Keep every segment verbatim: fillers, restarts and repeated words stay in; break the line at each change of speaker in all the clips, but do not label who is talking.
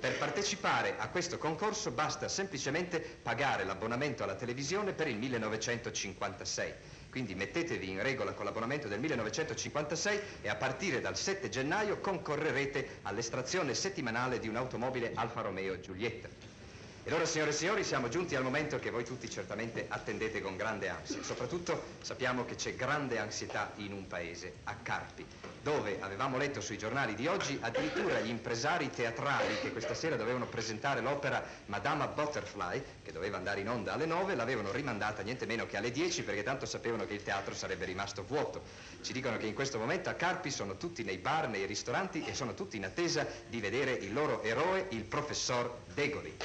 Per partecipare a questo concorso basta semplicemente pagare l'abbonamento alla televisione per il millenovecentocinquantasei. Quindi mettetevi in regola con l'abbonamento del millenovecentocinquantasei e a partire dal sette gennaio concorrerete all'estrazione settimanale di un'automobile Alfa Romeo Giulietta. Ed ora, signore e signori, siamo giunti al momento che voi tutti certamente attendete con grande ansia. Soprattutto sappiamo che c'è grande ansietà in un paese, a Carpi, dove avevamo letto sui giornali di oggi addirittura gli impresari teatrali che questa sera dovevano presentare l'opera Madama Butterfly, che doveva andare in onda alle nove, l'avevano rimandata niente meno che alle dieci, perché tanto sapevano che il teatro sarebbe rimasto vuoto. Ci dicono che in questo momento a Carpi sono tutti nei bar, nei ristoranti e sono tutti in attesa di vedere il loro eroe, il professor Degoli.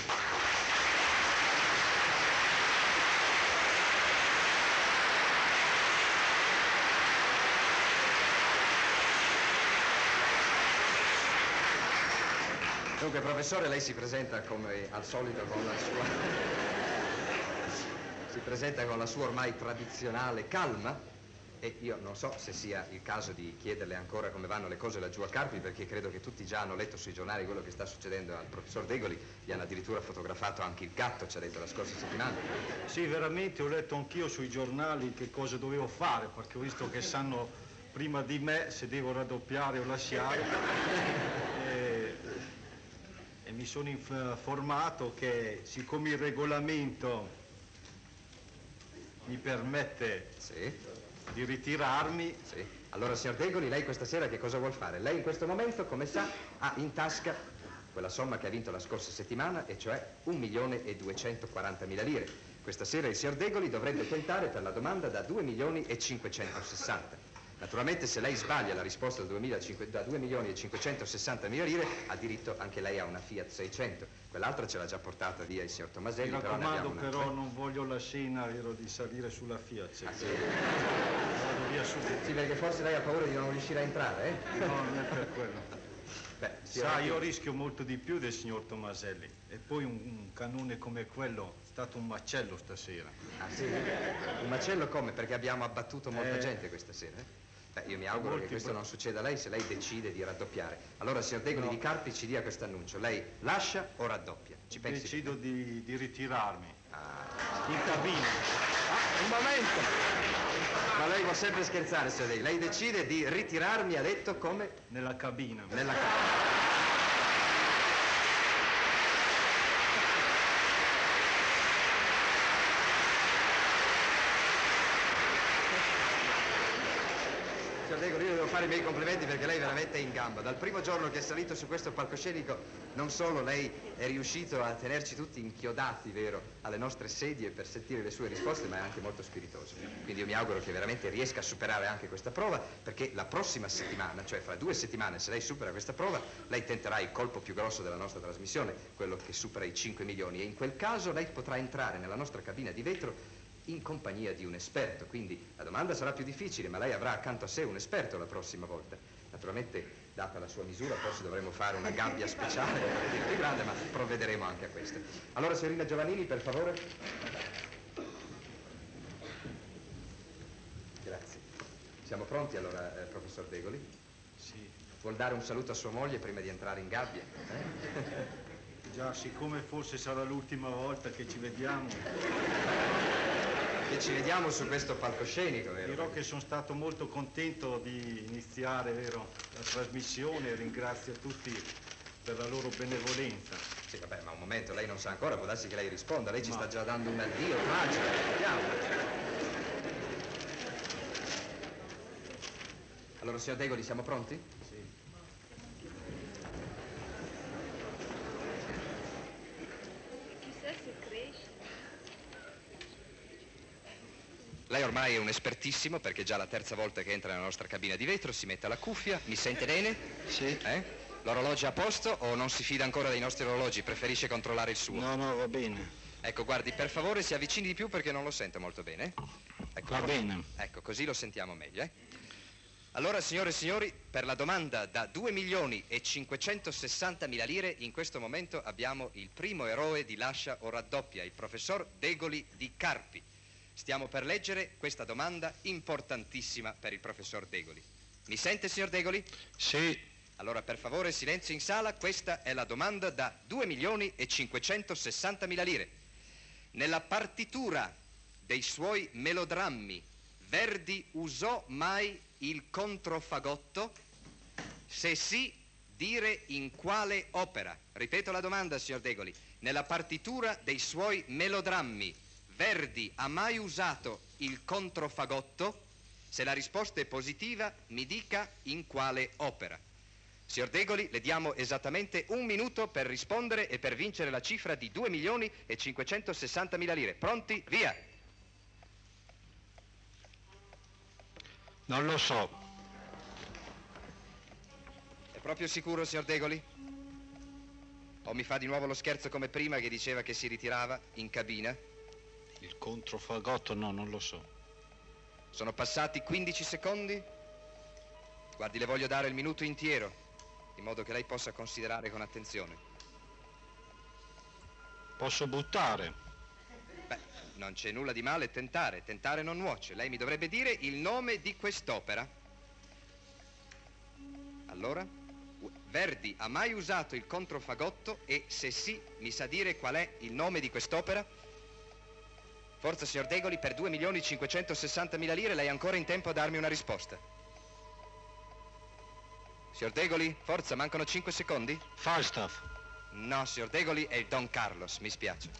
Dunque, professore, lei si presenta come al solito con la sua... si presenta con la sua ormai tradizionale calma e io non so se sia il caso di chiederle ancora come vanno le cose laggiù a Carpi, perché credo che tutti già hanno letto sui giornali quello che sta succedendo al professor Degoli. Gli hanno addirittura fotografato anche il gatto, ci ha detto la scorsa settimana.
Sì, veramente ho letto anch'io sui giornali che cosa dovevo fare, perché ho visto che sanno prima di me se devo raddoppiare o lasciare. e... E mi sono informato che siccome il regolamento mi permette
sì.
di ritirarmi...
Sì. Allora, signor Degoli, lei questa sera che cosa vuol fare? Lei in questo momento, come sa, ha in tasca quella somma che ha vinto la scorsa settimana, e cioè un milione e duecentoquarantamila lire. Questa sera il signor Degoli dovrebbe tentare per la domanda da due milioni e cinquecentosessanta. Naturalmente, se lei sbaglia la risposta da due milioni e cinquecentosessantamila lire, ha diritto anche lei a una Fiat seicento. Quell'altra ce l'ha già portata via il signor Tomaselli.
Mi raccomando, però,
però
non voglio la scena, vero, di salire sulla Fiat.
Ah, sì.
Vado via subito.
Sì, perché forse lei ha paura di non riuscire a entrare, eh?
No, non è per quello.
Beh,
sa, io rischio molto di più del signor Tomaselli. E poi un, un cannone come quello è stato un macello stasera.
Ah, sì? Un macello come? Perché abbiamo abbattuto molta
eh...
gente questa sera, eh? Beh, io mi auguro
Molti
che questo
pro...
non succeda a lei se lei decide di raddoppiare. Allora, signor Degoli no. di Carpi, ci dia questo annuncio. Lei lascia o raddoppia? Ci pensi?
Decido di, di ritirarmi.
Ah.
In cabina.
Ah, un momento! Ma lei può sempre scherzare, signor Degoli. Lei decide di ritirarmi, ha detto, come?
Nella cabina.
Nella cabina. Degoli, io devo fare i miei complimenti perché lei veramente è in gamba. Dal primo giorno che è salito su questo palcoscenico, non solo lei è riuscito a tenerci tutti inchiodati, vero, alle nostre sedie per sentire le sue risposte, ma è anche molto spiritoso. Quindi io mi auguro che veramente riesca a superare anche questa prova, perché la prossima settimana, cioè fra due settimane, se lei supera questa prova, lei tenterà il colpo più grosso della nostra trasmissione, quello che supera i cinque milioni, e in quel caso lei potrà entrare nella nostra cabina di vetro in compagnia di un esperto. Quindi la domanda sarà più difficile, ma lei avrà accanto a sé un esperto la prossima volta. Naturalmente, data la sua misura, forse dovremo fare una gabbia speciale più grande, ma provvederemo anche a questo. Allora, signorina Giovannini, per favore. Grazie. Siamo pronti allora, eh, professor Degoli?
Sì.
Vuol dare un saluto a sua moglie prima di entrare in gabbia? Eh?
Già, siccome forse sarà l'ultima volta che ci vediamo...
Che ci vediamo su questo palcoscenico, vero?
Dirò che sono stato molto contento di iniziare, vero, la trasmissione, e ringrazio tutti per la loro benevolenza.
Sì, vabbè, ma un momento, lei non sa ancora, può darsi che lei risponda, lei ci
ma...
sta già dando un addio tragico, vediamo. Allora, signor Degoli, siamo pronti?
Sì.
Lei ormai è un espertissimo, perché è già la terza volta che entra nella nostra cabina di vetro, si mette la cuffia, mi sente bene?
Sì.
Eh? L'orologio è a posto o non si fida ancora dei nostri orologi, preferisce controllare il suo?
No, no, va bene.
Ecco, guardi, per favore si avvicini di più perché non lo sento molto bene. Ecco,
va bene.
Ecco, così lo sentiamo meglio, eh? Allora, signore e signori, per la domanda da due milioni e cinquecentosessantamila lire, in questo momento abbiamo il primo eroe di Lascia o Raddoppia, il professor Degoli di Carpi. Stiamo per leggere questa domanda importantissima per il professor Degoli. Mi sente, signor Degoli?
Sì.
Allora, per favore, silenzio in sala. Questa è la domanda da due milioni e cinquecentosessantamila lire. Nella partitura dei suoi melodrammi, Verdi usò mai il controfagotto? Se sì, dire in quale opera? Ripeto la domanda, signor Degoli. Nella partitura dei suoi melodrammi, Verdi ha mai usato il controfagotto? Se la risposta è positiva, mi dica in quale opera. Signor Degoli, le diamo esattamente un minuto per rispondere e per vincere la cifra di due milioni e cinquecentosessantamila lire. Pronti? Via!
Non lo so.
È proprio sicuro, signor Degoli? O mi fa di nuovo lo scherzo come prima che diceva che si ritirava in cabina?
Il controfagotto no, non lo so.
Sono passati quindici secondi? Guardi, le voglio dare il minuto intero, in modo che lei possa considerare con attenzione.
Posso buttare?
Beh, non c'è nulla di male tentare, tentare non nuoce. Lei mi dovrebbe dire il nome di quest'opera. Allora, Verdi ha mai usato il controfagotto e se sì, mi sa dire qual è il nome di quest'opera? Forza, signor Degoli, per due milioni cinquecentosessantamila lire lei è ancora in tempo a darmi una risposta. Signor Degoli, forza, mancano cinque secondi?
Falstaff.
No, signor Degoli, è il Don Carlos, mi spiace.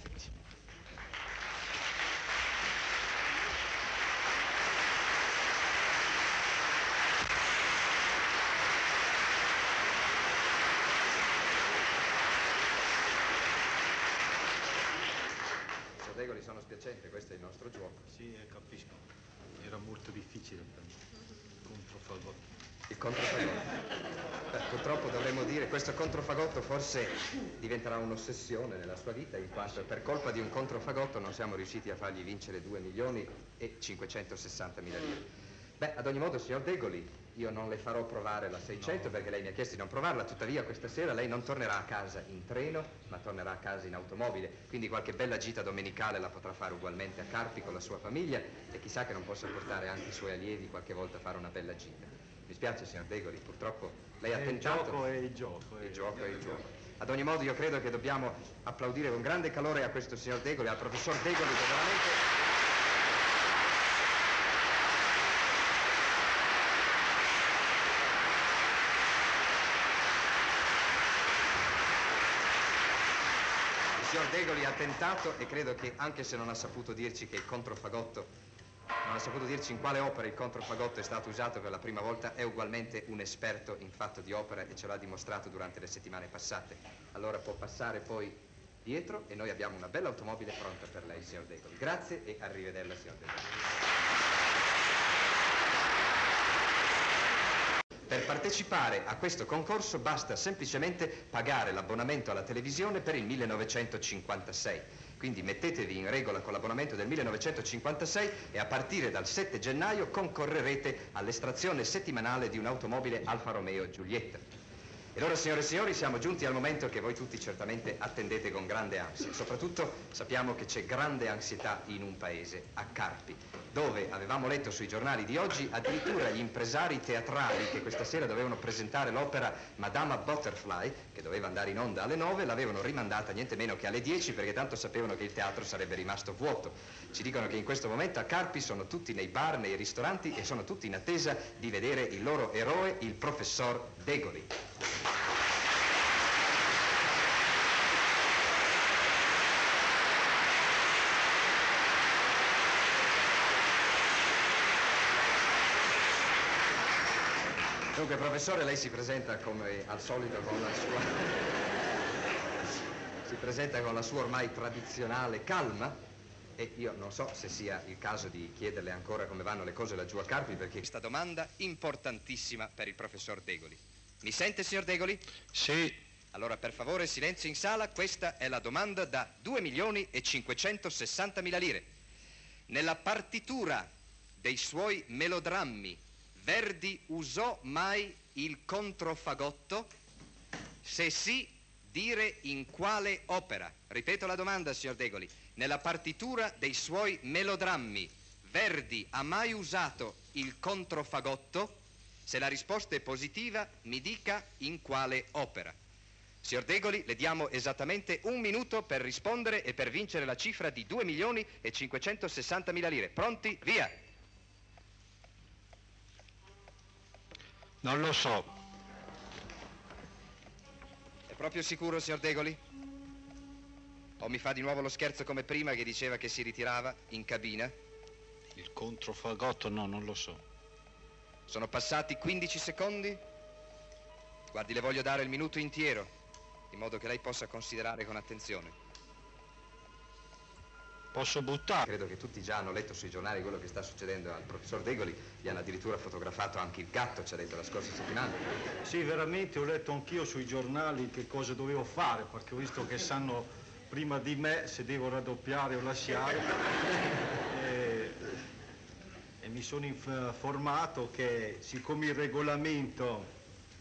Signor Degoli, sono spiacente, questo è il nostro gioco.
Sì, eh, capisco. Era molto difficile per me. Controfagotto.
Il controfagotto. Beh, purtroppo dovremmo dire, questo controfagotto forse diventerà un'ossessione nella sua vita, in quanto per colpa di un controfagotto non siamo riusciti a fargli vincere due milioni e cinquecentosessantamila lire. Beh, ad ogni modo, signor Degoli, io non le farò provare la seicento, no, perché lei mi ha chiesto di non provarla, tuttavia questa sera lei non tornerà a casa in treno, ma tornerà a casa in automobile, quindi qualche bella gita domenicale la potrà fare ugualmente a Carpi con la sua famiglia e chissà che non possa portare anche i suoi allievi qualche volta a fare una bella gita. Mi spiace, signor Degoli, purtroppo lei ha
È
tentato...
Il gioco è il gioco. È
il gioco è il gioco. Ad ogni modo io credo che dobbiamo applaudire con grande calore a questo signor Degoli, al professor Degoli, che veramente... Il signor Degoli ha tentato e credo che, anche se non ha saputo dirci che il controfagotto, non ha saputo dirci in quale opera il controfagotto è stato usato per la prima volta, è ugualmente un esperto in fatto di opera e ce l'ha dimostrato durante le settimane passate. Allora può passare poi dietro e noi abbiamo una bella automobile pronta per lei, signor Degoli. Grazie e arrivederla, signor Degoli. Per partecipare a questo concorso basta semplicemente pagare l'abbonamento alla televisione per il millenovecentocinquantasei. Quindi mettetevi in regola con l'abbonamento del millenovecentocinquantasei e a partire dal sette gennaio concorrerete all'estrazione settimanale di un'automobile Alfa Romeo Giulietta. E allora, signore e signori, siamo giunti al momento che voi tutti certamente attendete con grande ansia. Soprattutto sappiamo che c'è grande ansietà in un paese, a Carpi, dove avevamo letto sui giornali di oggi addirittura gli impresari teatrali che questa sera dovevano presentare l'opera Madama Butterfly, che doveva andare in onda alle nove, l'avevano rimandata niente meno che alle dieci, perché tanto sapevano che il teatro sarebbe rimasto vuoto. Ci dicono che in questo momento a Carpi sono tutti nei bar, nei ristoranti e sono tutti in attesa di vedere il loro eroe, il professor Degoli. Dunque, professore, lei si presenta come al solito con la sua... si presenta con la sua ormai tradizionale calma e io non so se sia il caso di chiederle ancora come vanno le cose laggiù a Carpi, perché questa domanda importantissima per il professor Degoli. Mi sente, signor Degoli?
Sì.
Allora, per favore, silenzio in sala, questa è la domanda da due milioni e cinquecentosessantamila lire. Nella partitura dei suoi melodrammi, Verdi usò mai il controfagotto? Se sì, dire in quale opera? Ripeto la domanda, signor Degoli. Nella partitura dei suoi melodrammi, Verdi ha mai usato il controfagotto? Se la risposta è positiva, mi dica in quale opera. Signor Degoli, le diamo esattamente un minuto per rispondere e per vincere la cifra di due milioni e cinquecentosessantamila lire. Pronti? Via!
Non lo so.
È proprio sicuro, signor Degoli? O mi fa di nuovo lo scherzo come prima che diceva che si ritirava in cabina?
Il controfagotto no, non lo so.
Sono passati quindici secondi? Guardi, le voglio dare il minuto intero, in modo che lei possa considerare con attenzione.
Posso buttare?
Credo che tutti già hanno letto sui giornali quello che sta succedendo al professor Degoli. Gli hanno addirittura fotografato anche il gatto, ci ha detto la scorsa settimana.
Sì, veramente ho letto anch'io sui giornali che cosa dovevo fare, perché ho visto che sanno prima di me se devo raddoppiare o lasciare. e, e mi sono informato che siccome il regolamento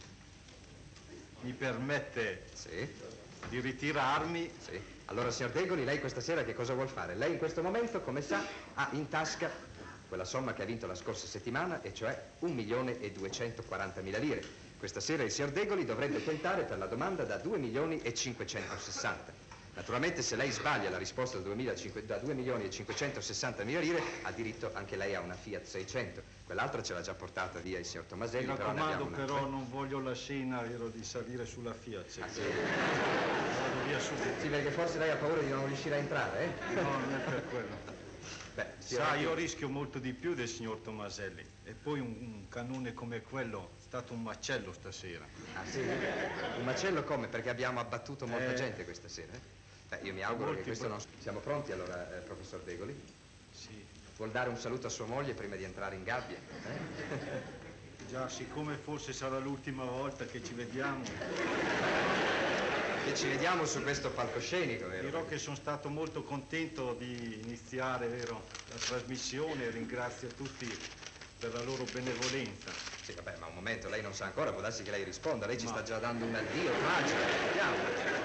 mi permette
Sì.
di ritirarmi.
Sì. Allora, signor Degoli, lei questa sera che cosa vuol fare? Lei in questo momento, come sa, ha in tasca quella somma che ha vinto la scorsa settimana, e cioè un milione e duecentoquarantamila lire. Questa sera il signor Degoli dovrebbe tentare per la domanda da due milioni e cinquecentosessanta. Naturalmente, se lei sbaglia la risposta da due milioni e cinquecentosessantamila lire, ha diritto anche lei a una Fiat seicento. Quell'altra ce l'ha già portata via il signor Tomaselli.
Mi
però ne
raccomando,
abbiamo
però
un'altra.
non voglio la scena, vero, di salire sulla Fiat.
Ah, sì?
Vado via subito.
Sì, perché forse lei ha paura di non riuscire a entrare, eh?
No, non è per quello.
Beh,
Sa, io rischio molto di più del signor Tomaselli. E poi un, un cannone come quello è stato un macello stasera.
Ah, sì? Un macello come? Perché abbiamo abbattuto molta
Eh.
gente questa sera, eh? Beh, io mi auguro
Molti
che questo
pro-
non... Siamo pronti allora, eh, professor Degoli?
Sì.
Vuol dare un saluto a sua moglie prima di entrare in gabbia? Eh?
Già, siccome forse sarà l'ultima volta che ci vediamo,
Che ci vediamo su questo palcoscenico, vero?
dirò che sono stato molto contento di iniziare, vero, la trasmissione. Ringrazio tutti per la loro benevolenza.
Sì, vabbè, ma un momento, lei non sa ancora, può darsi che lei risponda. Lei ci
Ma-
sta già dando un addio tragico, vediamo.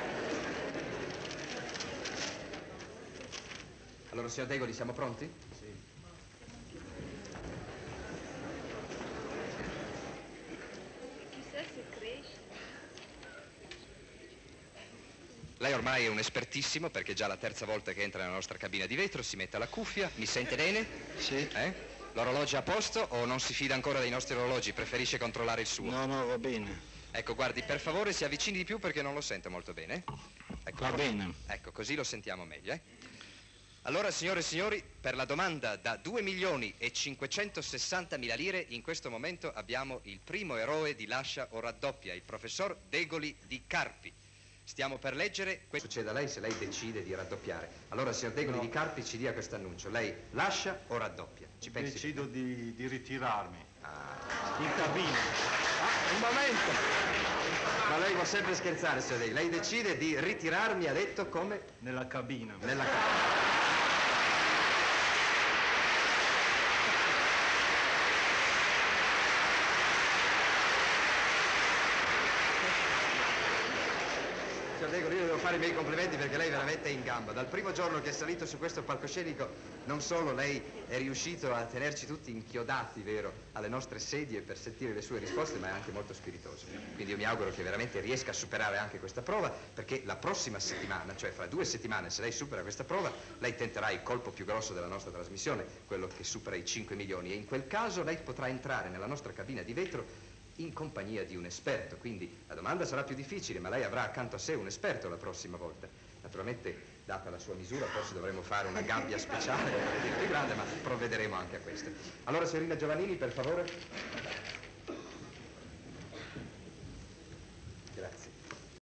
Allora, signor Degoli, siamo pronti?
Sì.
Chissà se cresce.
Lei ormai è un espertissimo, perché è già la terza volta che entra nella nostra cabina di vetro, si mette la cuffia, mi sente bene?
Sì.
Eh? L'orologio è a posto o non si fida ancora dei nostri orologi? Preferisce controllare il suo?
No, no, va bene.
Ecco, guardi, per favore si avvicini di più perché non lo sento molto bene. Ecco,
Va bene.
Ecco, così lo sentiamo meglio, eh? Allora, signore e signori, per la domanda da due milioni e cinquecentosessantamila lire, in questo momento abbiamo il primo eroe di Lascia o Raddoppia, il professor Degoli di Carpi. Stiamo per leggere... Questo succede a lei se lei decide di raddoppiare. Allora, signor Degoli
No.
di Carpi, ci dia questo annuncio. Lei lascia o raddoppia? Ci pensi?
Decido di, di ritirarmi.
Ah,
In cabina.
ah, un momento! Ma lei può sempre scherzare, signor Degoli. Lei decide di ritirarmi, ha detto, come?
Nella cabina.
Nella casa. Signor Degoli, io devo fare i miei complimenti perché lei veramente è in gamba. Dal primo giorno che è salito su questo palcoscenico, non solo lei è riuscito a tenerci tutti inchiodati, vero, alle nostre sedie per sentire le sue risposte, ma è anche molto spiritoso. Quindi io mi auguro che veramente riesca a superare anche questa prova, perché la prossima settimana, cioè fra due settimane, se lei supera questa prova, lei tenterà il colpo più grosso della nostra trasmissione, quello che supera i cinque milioni, e in quel caso lei potrà entrare nella nostra cabina di vetro in compagnia di un esperto, quindi la domanda sarà più difficile, ma lei avrà accanto a sé un esperto la prossima volta. Naturalmente, data la sua misura, forse dovremo fare una gabbia speciale più grande, ma provvederemo anche a questo. Allora, signorina Giovannini, per favore.